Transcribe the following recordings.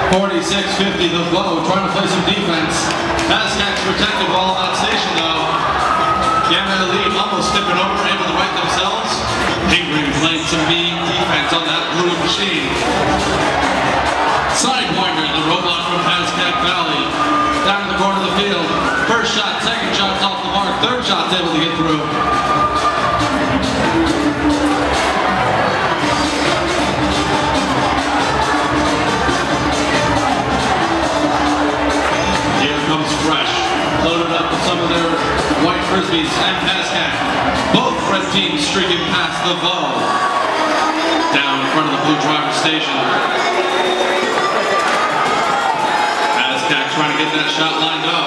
46-50, the blow, trying to play some defense. Pascack's protected while on that station though. Gamma Elite almost tipping over, able to right themselves. Pink Ring playing some mean defense on that blue machine. Sidewinder, the robot from Pascack Valley. Down in the corner of the field. First shot, second shot's off the mark, third shot's able to get through. Fresh, loaded up with some of their white frisbees and Pascack. Both red teams streaking past the ball. Down in front of the blue driver station. Pascack trying to get that shot lined up.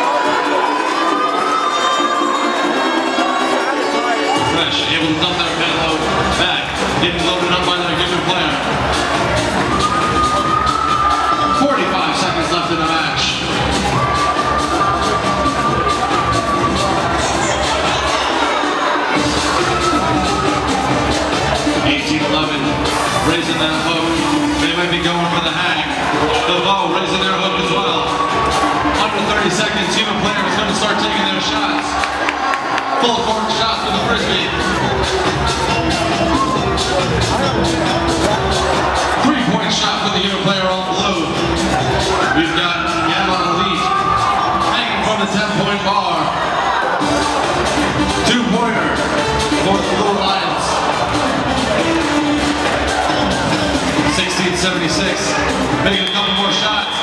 Fresh able to dump that payload back, getting loaded up by their given player. 45 seconds left in the match. 18-11, raising that hook. They might be going for the hang. The bow raising their hook as well. Under 30 seconds, human player is going to start taking their shots. Full court shots with the frisbee. 3-point shot for the human player on blue. We've got Gamma Elite hanging from the 10-point bar. 2-pointer for the Blue Lions. 16-76, making a couple more shots.